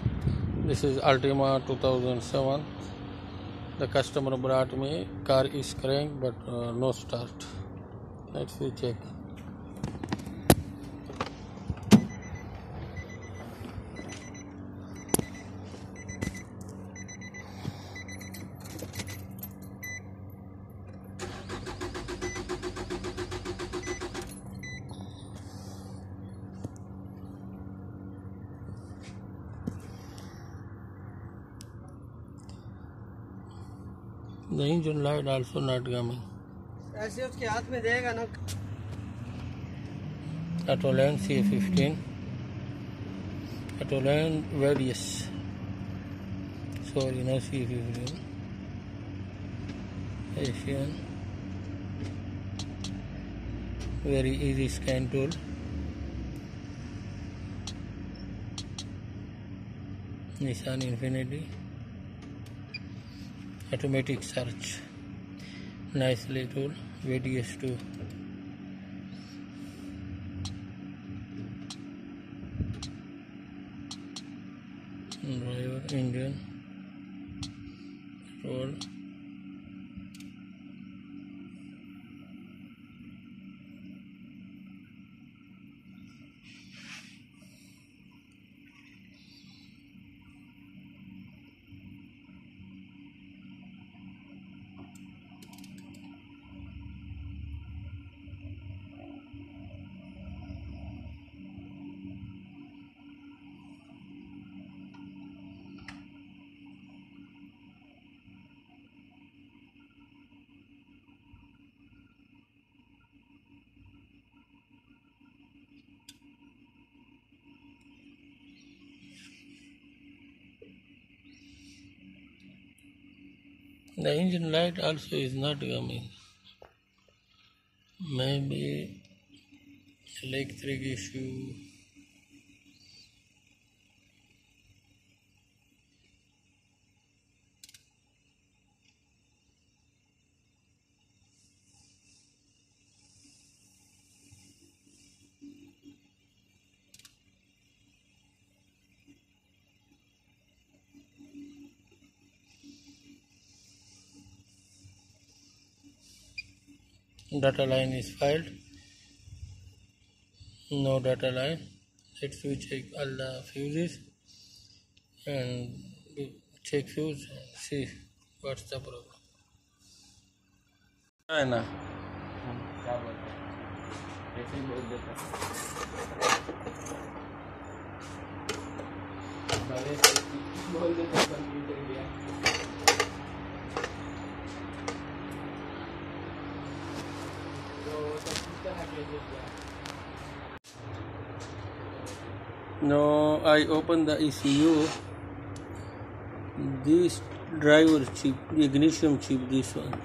This is Altima 2007. The customer brought me, car is crank but no start. Let's see, check. The engine light also not coming. ऐसे उसके हाथ में देगा ना. Autoline C15. Autoline various. Sorry, no C15. Asian. Very easy scan tool. Nissan Infinity. Automatic search, nicely tool, VDS2. Driver, engine, petrol. The engine light also is not coming. Maybe electric issue. Data line is filed. No data line. Let's check all the fuses and check fuse and see what's the problem. है ना? क्या बोलते हैं? ऐसे ही बोल देता है. भले बोल देता कंप्यूटर गया. Now I open the ECU. This driver chip, ignition chip, this one.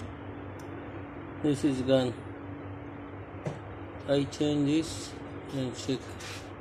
This is gone. I change this and check.